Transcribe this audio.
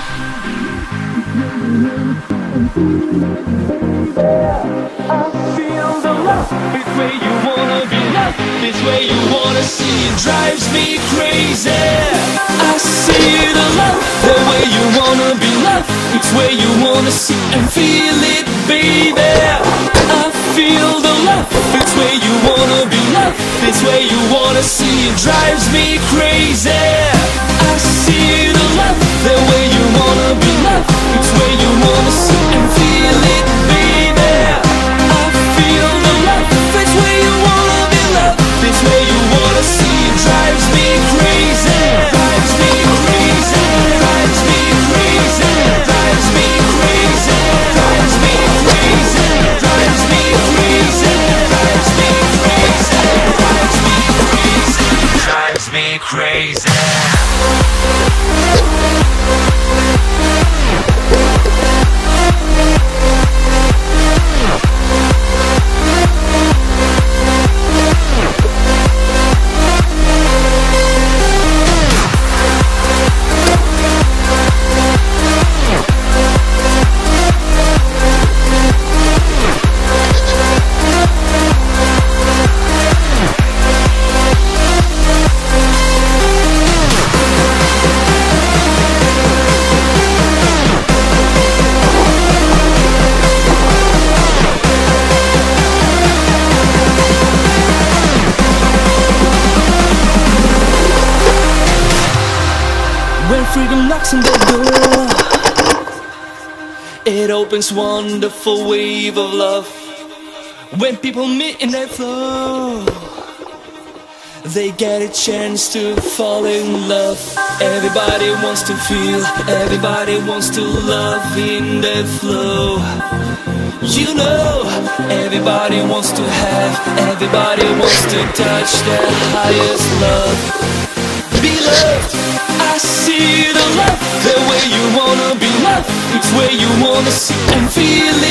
Feel the love, it's where you wanna be loved, it's where you wanna see. It drives me crazy. I see the love, the way you wanna be loved, it's where you wanna see and feel it, baby. I feel the love, it's where you wanna be loved, it's where you wanna see. It drives me crazy. I see the love, the way you wanna be loved, it's where you wanna see and feel it, baby. I feel the love, it's where you wanna be loved, it's where you wanna see. It drives me crazy, drives me crazy, drives me crazy, drives me crazy, drives me crazy, drives me crazy, drives me crazy, drives me crazy, drives me crazy. When freedom knocks on the door, it opens wonderful wave of love. When people meet in that flow, they get a chance to fall in love. Everybody wants to feel, everybody wants to love in that flow. You know, everybody wants to have, everybody wants to touch that highest love. Be loved, I see the love, the way you wanna be loved, it's where you wanna see and feel it.